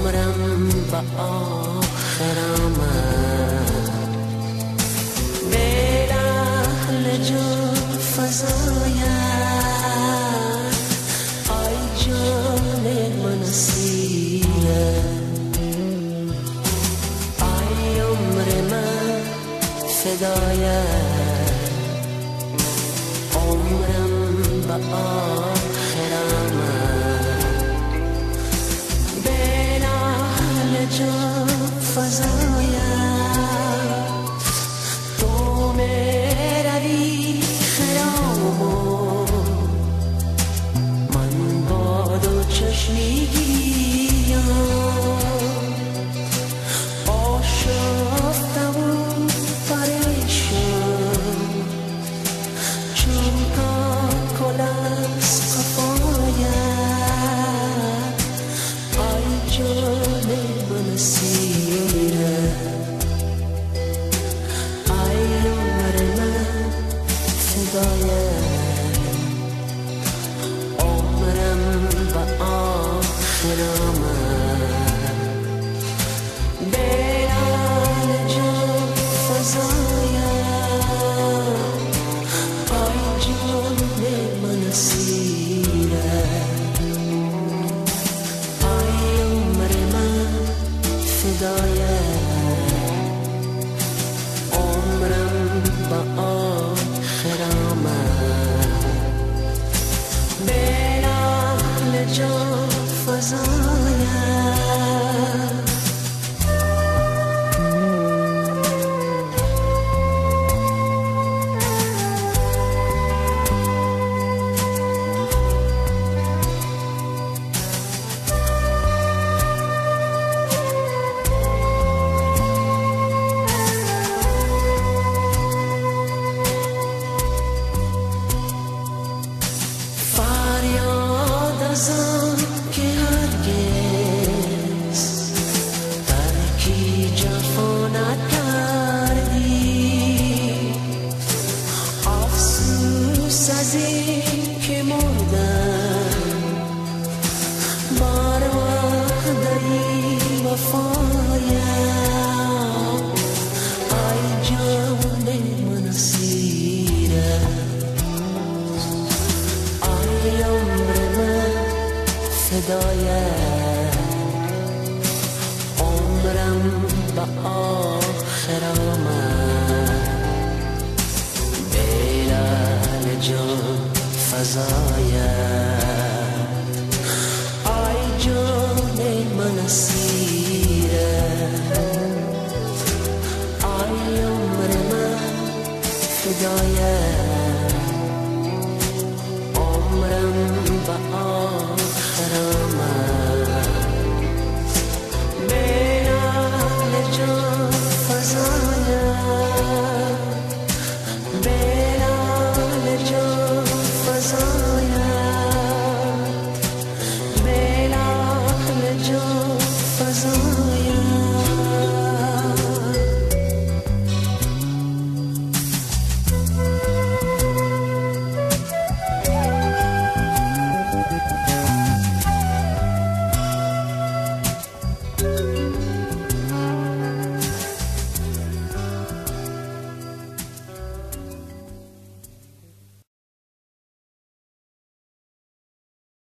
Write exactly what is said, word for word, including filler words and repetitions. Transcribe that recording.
عمرم به آخر آمد، بین اهل جان فزاید، ای جان من اسیره، ای عمر من فدایت، عمرم به آخر آمد، بین اهل جان فزاید، تو میروی خرامم، من با دو چشمی گیم، آشفته و پریشان، چون کاکل از قفایت، ای جان من اسیره، ای عمر من فدایت، عمرم به آخر آمد، بین اهل جان فزاید، ای جان من اسیره، ای عمر من فدایت، عمرم به آخر آمد، بین اهل جان فزاید. فریاد از آن که هرگز ترکی جفا نکردی، افسوس از این که مردم بر وقت در این وفایم، ای جان من اسیره، ای عمر من فدایت،